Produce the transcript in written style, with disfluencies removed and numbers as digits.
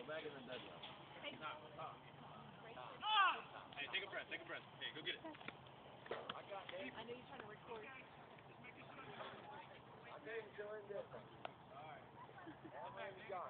back in the deadlift. Hey, take a breath, take a breath. Hey, go get it. I got Dave. I know you're trying to record. I didn't join this. Alright. How many you got?